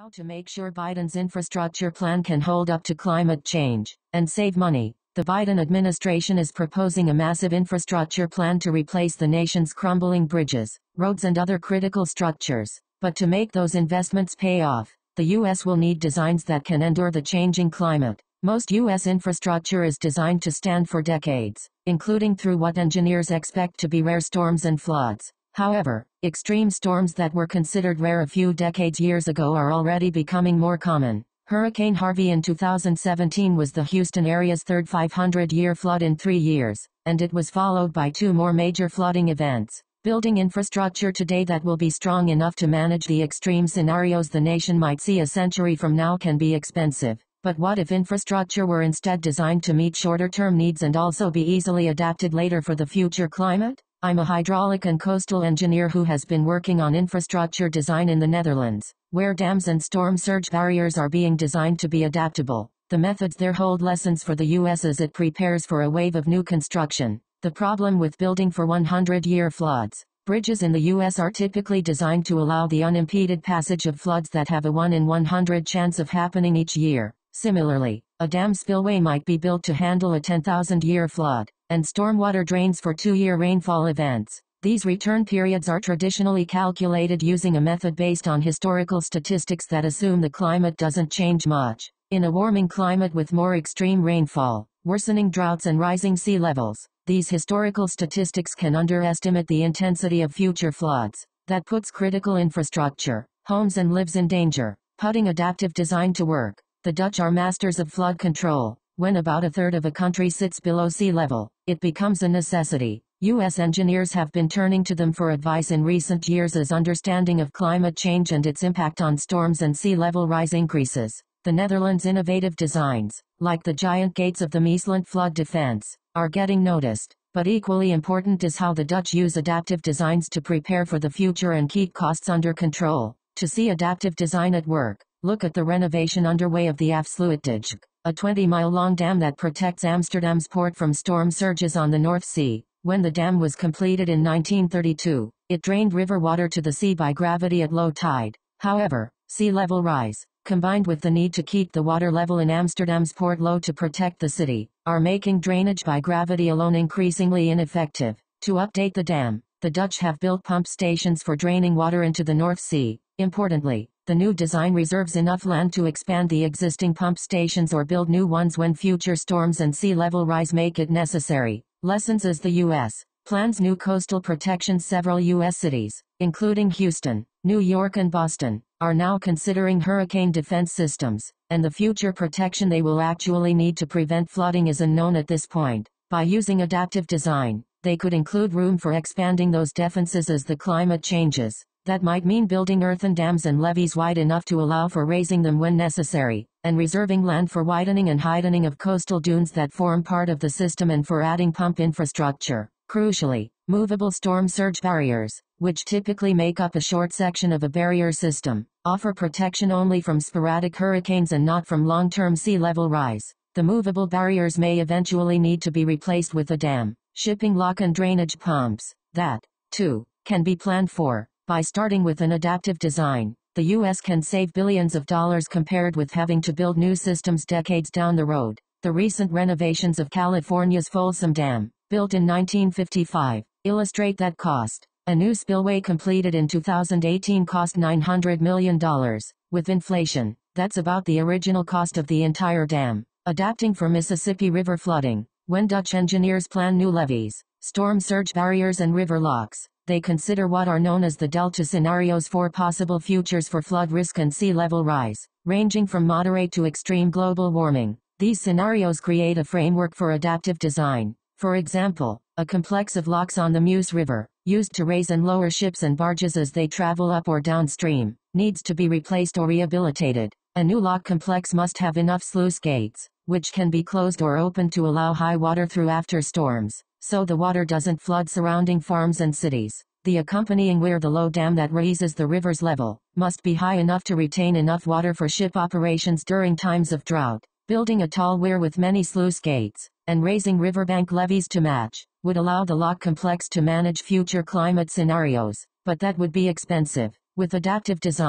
How to make sure Biden's infrastructure plan can hold up to climate change and save money. The Biden administration is proposing a massive infrastructure plan to replace the nation's crumbling bridges, roads and other critical structures. But to make those investments pay off, the U.S. will need designs that can endure the changing climate. Most U.S. infrastructure is designed to stand for decades, including through what engineers expect to be rare storms and floods. However, extreme storms that were considered rare a few years ago are already becoming more common. Hurricane Harvey in 2017 was the Houston area's third 500-year flood in 3 years, and it was followed by 2 more major flooding events. Building infrastructure today that will be strong enough to manage the extreme scenarios the nation might see a century from now can be expensive. But what if infrastructure were instead designed to meet shorter-term needs and also be easily adapted later for the future climate? I'm a hydraulic and coastal engineer who has been working on infrastructure design in the Netherlands, where dams and storm surge barriers are being designed to be adaptable. The methods there hold lessons for the U.S. as it prepares for a wave of new construction. The problem with building for 100-year floods. Bridges in the U.S. are typically designed to allow the unimpeded passage of floods that have a 1 in 100 chance of happening each year. Similarly, a dam spillway might be built to handle a 10,000-year flood, and stormwater drains for 2-year rainfall events. These return periods are traditionally calculated using a method based on historical statistics that assume the climate doesn't change much. In a warming climate with more extreme rainfall, worsening droughts and rising sea levels, these historical statistics can underestimate the intensity of future floods. That puts critical infrastructure, homes and lives in danger. Putting adaptive design to work. The Dutch are masters of flood control. When about a third of a country sits below sea level, it becomes a necessity. U.S. engineers have been turning to them for advice in recent years as understanding of climate change and its impact on storms and sea level rise increases. The Netherlands' innovative designs, like the giant gates of the Maesland flood defense, are getting noticed. But equally important is how the Dutch use adaptive designs to prepare for the future and keep costs under control. To see adaptive design at work, look at the renovation underway of the Afsluitdijk, a 20-mile-long dam that protects Amsterdam's port from storm surges on the North Sea. When the dam was completed in 1932, it drained river water to the sea by gravity at low tide. However, sea level rise, combined with the need to keep the water level in Amsterdam's port low to protect the city, are making drainage by gravity alone increasingly ineffective. To update the dam, the Dutch have built pump stations for draining water into the North Sea. Importantly, the new design reserves enough land to expand the existing pump stations or build new ones when future storms and sea level rise make it necessary. Lessons as the U.S. plans new coastal protections. Several U.S. cities, including Houston, New York and Boston, are now considering hurricane defense systems, and the future protection they will actually need to prevent flooding is unknown at this point. By using adaptive design, they could include room for expanding those defenses as the climate changes. That might mean building earthen dams and levees wide enough to allow for raising them when necessary, and reserving land for widening and heightening of coastal dunes that form part of the system and for adding pump infrastructure. Crucially, movable storm surge barriers, which typically make up a short section of a barrier system, offer protection only from sporadic hurricanes and not from long-term sea level rise. The movable barriers may eventually need to be replaced with a dam, shipping lock and drainage pumps. That, too, can be planned for. By starting with an adaptive design, the U.S. can save billions of dollars compared with having to build new systems decades down the road. The recent renovations of California's Folsom Dam, built in 1955, illustrate that cost. A new spillway completed in 2018 cost $900 million. With inflation, that's about the original cost of the entire dam. Adapting for Mississippi River flooding. When Dutch engineers plan new levees, storm surge barriers and river locks, they consider what are known as the Delta scenarios for possible futures for flood risk and sea level rise, ranging from moderate to extreme global warming. These scenarios create a framework for adaptive design. For example, a complex of locks on the Meuse River, used to raise and lower ships and barges as they travel up or downstream, needs to be replaced or rehabilitated. A new lock complex must have enough sluice gates, which can be closed or opened to allow high water through after storms, so the water doesn't flood surrounding farms and cities. The accompanying weir, the low dam that raises the river's level, must be high enough to retain enough water for ship operations during times of drought. Building a tall weir with many sluice gates, and raising riverbank levees to match, would allow the lock complex to manage future climate scenarios, but that would be expensive. With adaptive design,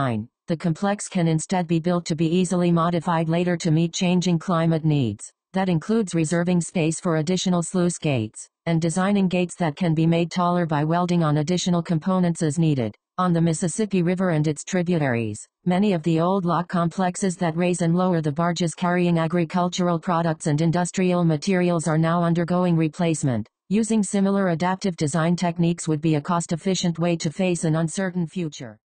The complex can instead be built to be easily modified later to meet changing climate needs. That includes reserving space for additional sluice gates, and designing gates that can be made taller by welding on additional components as needed. On the Mississippi River and its tributaries, many of the old lock complexes that raise and lower the barges carrying agricultural products and industrial materials are now undergoing replacement. Using similar adaptive design techniques would be a cost-efficient way to face an uncertain future.